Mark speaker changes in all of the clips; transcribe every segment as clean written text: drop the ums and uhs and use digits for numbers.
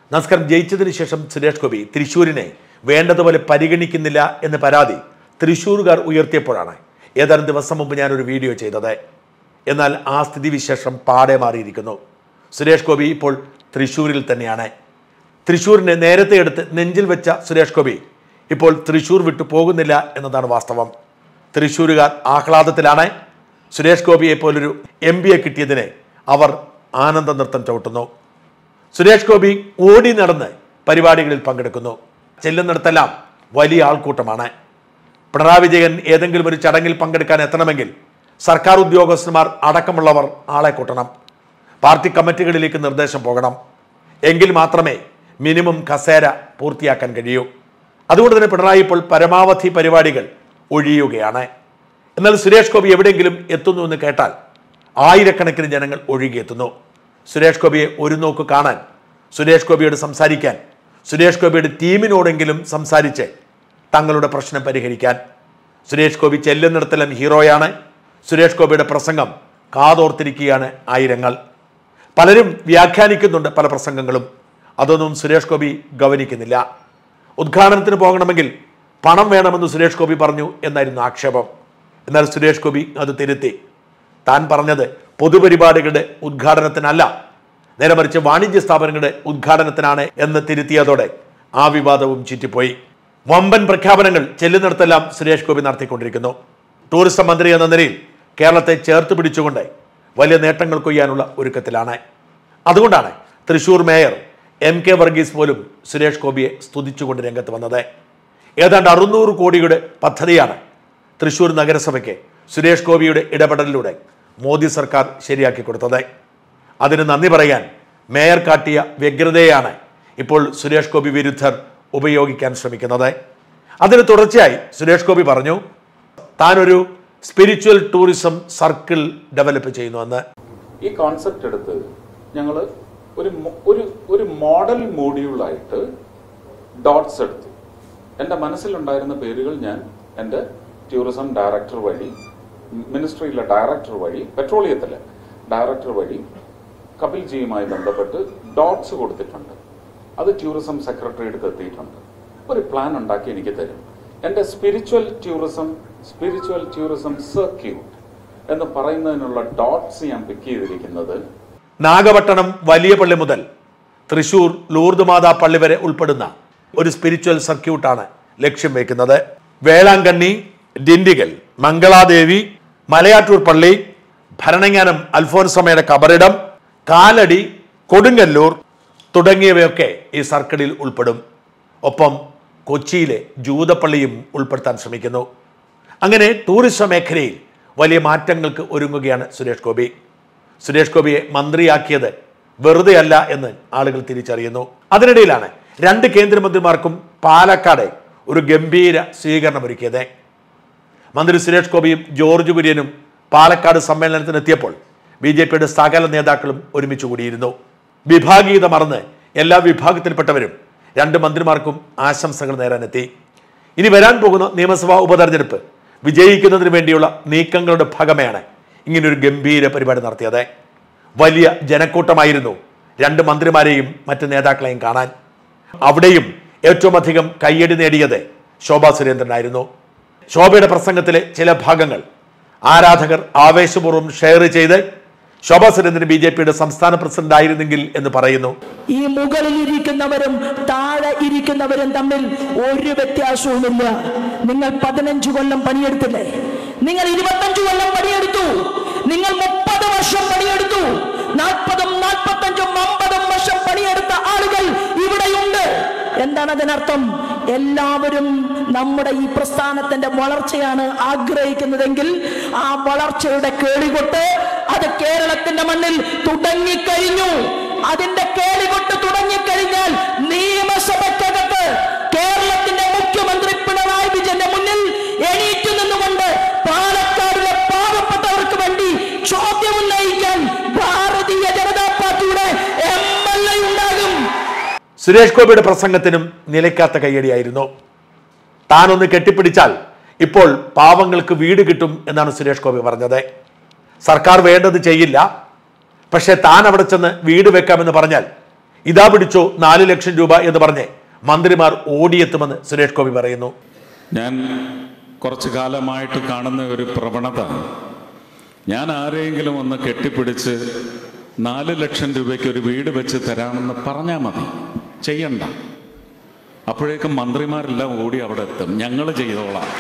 Speaker 1: നമസ്കാരം. ജയിച്ചതിന് ശേഷം സുരേഷ് ഗോപി തൃശ്ശൂരിനെ വേണ്ടതുപോലെ പരിഗണിക്കുന്നില്ല എന്ന് പരാതി തൃശ്ശൂരുകാർ ഉയർത്തിയപ്പോഴാണ് ഏതാനും ദിവസം മുമ്പ് ഞാനൊരു വീഡിയോ ചെയ്തത്. എന്നാൽ ആ സ്ഥിതിവിശേഷം പാടെ മാറിയിരിക്കുന്നു. സുരേഷ് ഗോപി ഇപ്പോൾ തൃശ്ശൂരിൽ തന്നെയാണ്. തൃശ്ശൂരിനെ നേരത്തെ എടുത്ത് നെഞ്ചിൽ വെച്ച സുരേഷ് ഗോപി ഇപ്പോൾ തൃശ്ശൂർ വിട്ടു പോകുന്നില്ല എന്നതാണ് വാസ്തവം. തൃശ്ശൂരുകാർ ആഹ്ലാദത്തിലാണ്. സുരേഷ് ഗോപിയെ പോലൊരു MBA കിട്ടിയതിനെ അവർ ആനന്ദ നൃത്തം ചവിട്ടുന്നു. സുരേഷ് ഗോപി ഓടി നടന്ന് പരിപാടികളിൽ പങ്കെടുക്കുന്നു. ചെല്ലുന്നിടത്തെല്ലാം വലിയ ആൾക്കൂട്ടമാണ്. പിണറായി വിജയൻ ഏതെങ്കിലും ഒരു ചടങ്ങിൽ പങ്കെടുക്കാൻ എത്തണമെങ്കിൽ സർക്കാർ ഉദ്യോഗസ്ഥന്മാർ അടക്കമുള്ളവർ ആളെ കൂട്ടണം. പാർട്ടി കമ്മിറ്റികളിലേക്ക് നിർദ്ദേശം പോകണം. എങ്കിൽ മാത്രമേ മിനിമം കസേര പൂർത്തിയാക്കാൻ കഴിയൂ. അതുകൊണ്ട് തന്നെ പിണറായി ഇപ്പോൾ പരമാവധി പരിപാടികൾ ഒഴിയുകയാണ്. എന്നാൽ സുരേഷ് ഗോപി എവിടെയെങ്കിലും എത്തുന്നു എന്ന് കേട്ടാൽ ആയിരക്കണക്കിന് ജനങ്ങൾ ഒഴുകിയെത്തുന്നു. സുരേഷ് ഗോപിയെ ഒരു നോക്ക് കാണാൻ, സുരേഷ് ഗോപിയോട് സംസാരിക്കാൻ, സുരേഷ് ഗോപിയുടെ ടീമിനോടെങ്കിലും സംസാരിച്ച് തങ്ങളുടെ പ്രശ്നം പരിഹരിക്കാൻ. സുരേഷ് ഗോപി ചെല്ലുന്നിടത്തെല്ലാം ഹീറോയാണ്. സുരേഷ് ഗോപിയുടെ പ്രസംഗം കാതോർത്തിരിക്കുകയാണ് ആയിരങ്ങൾ. പലരും വ്യാഖ്യാനിക്കുന്നുണ്ട് പല പ്രസംഗങ്ങളും. അതൊന്നും സുരേഷ് ഗോപി ഗവനിക്കുന്നില്ല. ഉദ്ഘാടനത്തിന് പോകണമെങ്കിൽ പണം വേണമെന്ന് സുരേഷ് ഗോപി പറഞ്ഞു എന്നായിരുന്നു ആക്ഷേപം. എന്നാൽ സുരേഷ് ഗോപി അത് തിരുത്തി. താൻ പറഞ്ഞത് പൊതുപരിപാടികളുടെ ഉദ്ഘാടനത്തിനല്ല, നേരെ മറിച്ച് വാണിജ്യ സ്ഥാപനങ്ങളുടെ ഉദ്ഘാടനത്തിനാണ് എന്ന് തിരുത്തിയതോടെ ആ വിവാദവും ചീറ്റിപ്പോയി. വമ്പൻ പ്രഖ്യാപനങ്ങൾ ചെല്ലുന്നിടത്തെല്ലാം സുരേഷ് ഗോപി നടത്തിക്കൊണ്ടിരിക്കുന്നു. ടൂറിസം മന്ത്രി എന്ന നിലയിൽ കേരളത്തെ ചേർത്ത് പിടിച്ചുകൊണ്ട് വലിയ നേട്ടങ്ങൾ കൊയ്യാനുള്ള ഒരുക്കത്തിലാണ്. അതുകൊണ്ടാണ് തൃശ്ശൂർ മേയർ MK വർഗീസ് പോലും സുരേഷ് ഗോപിയെ സ്തുതിച്ചുകൊണ്ട് രംഗത്ത് വന്നത്. ഏതാണ്ട് 600 കോടിയുടെ പദ്ധതിയാണ് തൃശ്ശൂർ നഗരസഭയ്ക്ക് സുരേഷ് ഗോപിയുടെ ഇടപെടലിലൂടെ മോദി സർക്കാർ ശരിയാക്കി കൊടുത്തത്. അതിന് നന്ദി പറയാൻ മേയർ കാട്ടിയ വ്യഗ്രതയാണ് ഇപ്പോൾ സുരേഷ് ഗോപി വിരുദ്ധർ ഉപയോഗിക്കാൻ ശ്രമിക്കുന്നത്. അതിന് തുടർച്ചയായി സുരേഷ് ഗോപി പറഞ്ഞു താനൊരു സ്പിരിച്വൽ ടൂറിസം സർക്കിൾ ഡെവലപ്പ് ചെയ്യുന്നുവെന്ന്.
Speaker 2: ഈ കോൺസെപ്റ്റ് എടുത്ത് ഞങ്ങൾ ഒരു മോഡൽ മോഡ്യൂളായിട്ട് ഡോട്ട്സ് എടുത്തു. എൻ്റെ മനസ്സിലുണ്ടായിരുന്ന പേരുകൾ ഞാൻ എൻ്റെ ടൂറിസം ഡയറക്ടർ വഴി, മിനിസ്ട്രിയിലെ ഡയറക്ടർ വഴി, പെട്രോളിയത്തിലെ ഡയറക്ടർ വഴി കപിൽജിയുമായി ബന്ധപ്പെട്ട് ഡോട്ട്സ് കൊടുത്തിട്ടുണ്ട്. അത് ടൂറിസം സെക്രട്ടറി അടുത്ത് എത്തിയിട്ടുണ്ട്. ഒരു പ്ലാൻ ഉണ്ടാക്കി എനിക്ക് തരും. എൻ്റെ സ്പിരിച്വൽ ടൂറിസം സർക്യൂട്ട് എന്ന് പറയുന്നതിനുള്ള ഡോട്ട്സ് ഞാൻ പിക്ക് ചെയ്തിരിക്കുന്നത്
Speaker 1: നാഗപട്ടണം വലിയ പള്ളി മുതൽ തൃശ്ശൂർ ലൂർദ് മാതാ പള്ളി വരെ ഉൾപ്പെടുന്ന ഒരു സ്പിരിച്വൽ സർക്യൂട്ടാണ് ലക്ഷ്യം വയ്ക്കുന്നത്. വേളാങ്കണ്ണി, ഡിണ്ടിഗൽ, മംഗളാദേവി, മലയാറ്റൂർ പള്ളി, ഭരണങ്ങാനം അൽഫോൻസമ്മയുടെ കബറിടം, കാലടി, കൊടുങ്ങല്ലൂർ തുടങ്ങിയവയൊക്കെ ഈ സർക്കിളിൽ ഉൾപ്പെടും. ഒപ്പം കൊച്ചിയിലെ ജൂതപ്പള്ളിയും ഉൾപ്പെടുത്താൻ ശ്രമിക്കുന്നു. അങ്ങനെ ടൂറിസം മേഖലയിൽ വലിയ മാറ്റങ്ങൾക്ക് ഒരുങ്ങുകയാണ് സുരേഷ് ഗോപി. സുരേഷ് ഗോപിയെ മന്ത്രിയാക്കിയത് വെറുതെ അല്ല എന്ന് ആളുകൾ തിരിച്ചറിയുന്നു. അതിനിടയിലാണ് 2 കേന്ദ്രമന്ത്രിമാർക്കും പാലക്കാട് ഒരു ഗംഭീര സ്വീകരണം ഒരുക്കിയത്. മന്ത്രി സുരേഷ് ഗോപിയും ജോർജ് കുര്യനും പാലക്കാട് സമ്മേളനത്തിനെത്തിയപ്പോൾ BJPയുടെ സകല നേതാക്കളും ഒരുമിച്ച് കൂടിയിരുന്നു. വിഭാഗീയത മറന്ന് എല്ലാ വിഭാഗത്തിൽപ്പെട്ടവരും 2 മന്ത്രിമാർക്കും ആശംസകൾ നേരാനെത്തി. ഇനി വരാൻ പോകുന്ന നിയമസഭാ ഉപതെരഞ്ഞെടുപ്പ് വിജയിക്കുന്നതിന് വേണ്ടിയുള്ള നീക്കങ്ങളുടെ ഭാഗമായാണ് ഇങ്ങനൊരു ഗംഭീര പരിപാടി നടത്തിയത്. വലിയ ജനക്കൂട്ടമായിരുന്നു 2 മന്ത്രിമാരെയും മറ്റ് നേതാക്കളെയും കാണാൻ. അവിടെയും ഏറ്റവും അധികം കയ്യടി നേടിയത് ശോഭാ സുരേന്ദ്രനായിരുന്നു. ശോഭയുടെ പ്രസംഗത്തിലെ ചില ഭാഗങ്ങൾ ആരാധകർ ആവേശപൂർവ്വം ഷെയർ ചെയ്ത് ശോഭാ സുരേന്ദ്രൻ BJPയുടെ സംസ്ഥാന പ്രസിഡന്റ് ആയിരുന്നെങ്കിൽ എന്ന് പറയുന്നു.
Speaker 3: ഈ മുകളിൽ ഇരിക്കുന്നവരും താഴെ ഇരിക്കുന്നവരും തമ്മിൽ ഒരു വ്യത്യാസവുമില്ല. നിങ്ങൾ 15 കൊല്ലം പണിയെടുത്തില്ലേ? നിങ്ങൾ 25 കൊല്ലം പണിയെടുത്തു. നിങ്ങൾ 30 വർഷം പണിയെടുത്തു. 40ഉം 45ഉം 50ഉം വർഷം പണിയെടുത്ത ആളുകൾ ഇവിടെയുണ്ട്. എന്താണ് അതിനർത്ഥം? എല്ലാവരും നമ്മുടെ ഈ പ്രസ്ഥാനത്തിന്റെ വളർച്ചയാണ് ആഗ്രഹിക്കുന്നതെങ്കിൽ ആ വളർച്ചയുടെ കേളികൊട്ട് അത് കേരളത്തിന്റെ മണ്ണിൽ തുടങ്ങിക്കഴിഞ്ഞു. അതിന്റെ കേളികൊട്ട് തുടങ്ങിക്കഴിഞ്ഞാൽ നിയമസഭയ്ക്കകത്ത് കേരളത്തിന്റെ മുഖ്യമന്ത്രി പിണറായി വിജയന്റെ മുന്നിൽ എണീറ്റു നിന്നുകൊണ്ട് പാലക്കാടിലെ പാവപ്പെട്ടവർക്ക് വേണ്ടി ചോദ്യം ഉന്നയിക്കാൻ ഭാരതീയ ജനതാ പാർട്ടിയുടെ MLA ഉണ്ടാകും.
Speaker 1: സുരേഷ് ഗോപിയുടെ പ്രസംഗത്തിനും നിലയ്ക്കാത്ത കയ്യടിയായിരുന്നു. താനൊന്ന് കെട്ടിപ്പിടിച്ചാൽ ഇപ്പോൾ പാവങ്ങൾക്ക് വീട് കിട്ടും എന്നാണ് സുരേഷ് ഗോപി പറഞ്ഞത്. സർക്കാർ വേണ്ടത് ചെയ്യില്ല, പക്ഷെ താൻ അവിടെ ചെന്ന് വീട് വെക്കാമെന്ന് പറഞ്ഞാൽ ഇതാ പിടിച്ചോ 4 ലക്ഷം രൂപ എന്ന് പറഞ്ഞ് മന്ത്രിമാർ ഓടിയെത്തുമെന്ന് സുരേഷ് ഗോപി പറയുന്നു.
Speaker 2: ഞാൻ കുറച്ചു കാലമായിട്ട് കാണുന്ന ഒരു പ്രവണത, ഞാൻ ആരെങ്കിലും ഒന്ന് കെട്ടിപ്പിടിച്ച് 4 ലക്ഷം രൂപയ്ക്ക് ഒരു വീട് വെച്ച് തരാമെന്ന് പറഞ്ഞാൽ മതി, ചെയ്യണ്ട. അപ്പോഴേക്കും മന്ത്രിമാരെല്ലാം ഓടി അവിടെ എത്തും, ഞങ്ങൾ ചെയ്തോളാം.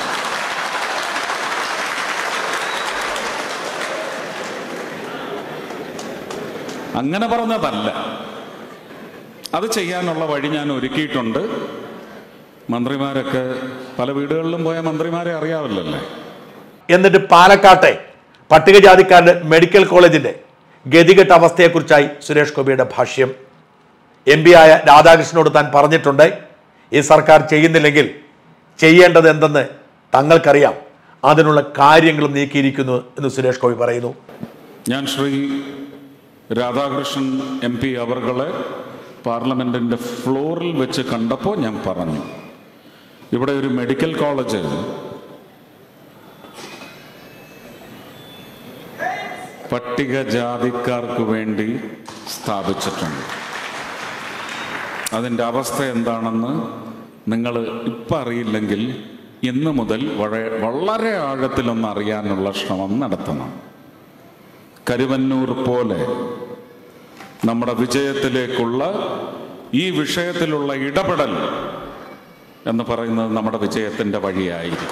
Speaker 2: അങ്ങനെ പറഞ്ഞതല്ല, അത് ചെയ്യാനുള്ള വഴി ഞാൻ ഒരുക്കിയിട്ടുണ്ട്. മന്ത്രിമാരൊക്കെ പല വീടുകളിലും പോയ മന്ത്രിമാരെ അറിയാവില്ലല്ലേ.
Speaker 1: എന്നിട്ട് പാലക്കാട്ടെ പട്ടികജാതിക്കാരുടെ മെഡിക്കൽ കോളേജിന്റെ ഗതികെട്ട അവസ്ഥയെക്കുറിച്ചായി സുരേഷ് ഗോപിയുടെ ഭാഷ്യം. MP ആയ രാധാകൃഷ്ണനോട് താൻ പറഞ്ഞിട്ടുണ്ട്, ഈ സർക്കാർ ചെയ്യുന്നില്ലെങ്കിൽ ചെയ്യേണ്ടത് എന്തെന്ന് തങ്ങൾക്കറിയാം, അതിനുള്ള കാര്യങ്ങളും നീക്കിയിരിക്കുന്നു എന്ന് സുരേഷ് ഗോപി പറയുന്നു.
Speaker 2: ഞാൻ ശ്രീ രാധാകൃഷ്ണൻ MP അവർകളെ പാർലമെന്റിന്റെ ഫ്ലോറിൽ വെച്ച് കണ്ടപ്പോൾ ഞാൻ പറഞ്ഞു, ഇവിടെ ഒരു മെഡിക്കൽ കോളേജ് പട്ടികജാതിക്കാർക്ക് വേണ്ടി സ്ഥാപിച്ചിട്ടുണ്ട്. അതിൻ്റെ അവസ്ഥ എന്താണെന്ന് നിങ്ങൾ ഇപ്പം അറിയില്ലെങ്കിൽ ഇന്ന് മുതൽ വളരെ ആഴത്തിലൊന്ന് അറിയാനുള്ള ശ്രമം നടത്തണം. കരുവന്നൂർ പോലെ നമ്മുടെ വിജയത്തിലേക്കുള്ള ഈ വിഷയത്തിലുള്ള ഇടപെടൽ എന്ന് പറയുന്നത് നമ്മുടെ വിജയത്തിൻ്റെ വഴിയായിരിക്കും.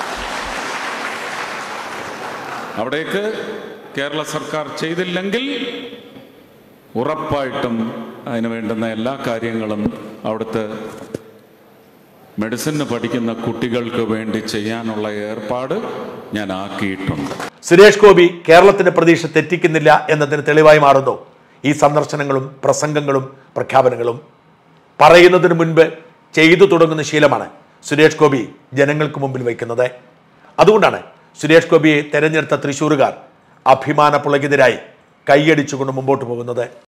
Speaker 2: അവിടേക്ക് കേരള സർക്കാർ ചെയ്തില്ലെങ്കിൽ ഉറപ്പായിട്ടും അതിന് വേണ്ടുന്ന എല്ലാ കാര്യങ്ങളും അവിടുത്തെ മെഡിസിന് പഠിക്കുന്ന കുട്ടികൾക്ക് വേണ്ടി ചെയ്യാനുള്ള ഏർപ്പാട് ഞാൻ ആക്കിയിട്ടുണ്ട്.
Speaker 1: സുരേഷ് ഗോപി കേരളത്തിന്റെ പ്രതീക്ഷ തെറ്റിക്കുന്നില്ല എന്നതിന് തെളിവായി മാറുന്നു ഈ സന്ദർശനങ്ങളും പ്രസംഗങ്ങളും പ്രഖ്യാപനങ്ങളും. പറയുന്നതിന് മുൻപ് ചെയ്തു തുടങ്ങുന്ന ശീലമാണ് സുരേഷ് ഗോപി ജനങ്ങൾക്ക് മുമ്പിൽ വയ്ക്കുന്നത്. അതുകൊണ്ടാണ് സുരേഷ് ഗോപിയെ തെരഞ്ഞെടുത്ത തൃശ്ശൂരുകാർ അഭിമാന പുളകിതരായി കൈയടിച്ചുകൊണ്ട് മുമ്പോട്ട് പോകുന്നത്.